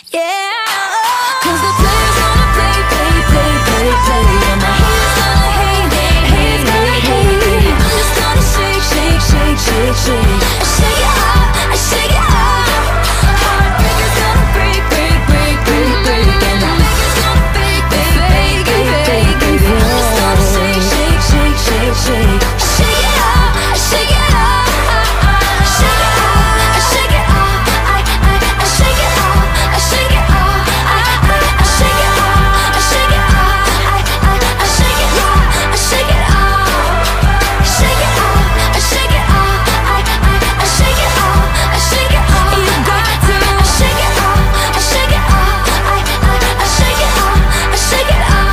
Yeah. 'Cause the players gonna play, play, play, play, play, and the haters gonna hate, haters gonna hate. I'm just gonna shake, shake, shake, shake, shake. I shake it off, I shake it off. Heartbreakers gonna break, break, break, break, break, and the fakers gonna fake, fake, fake, fake, fake. I'm just gonna shake, shake, shake, shake, shake. I shake it off, I shake it off. I shake it off, I shake it off. I shake it off, I shake it off. I shake it off, I shake it off. I shake it off, I shake it off. Shake it off, I shake it off. I shake it off, I shake it off. You got to shake it off, I shake it off. I shake it off, I shake it off.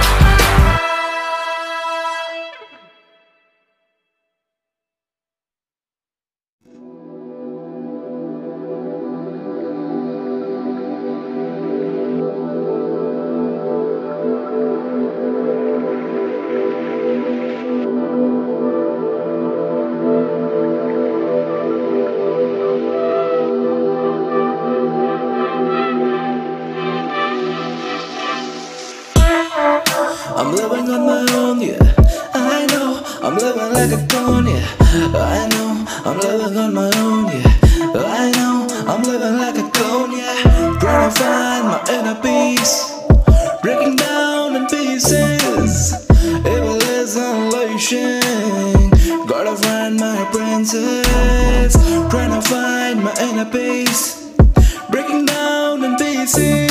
I'm living on my own, yeah. I know I'm living like a clone, yeah. I know I'm living on my own, yeah. I know I'm living like a clone, yeah. Trying to find my inner peace, breaking down in pieces. Evil is unleashing. Gotta find my princess. Trying to find my inner peace, breaking down in pieces.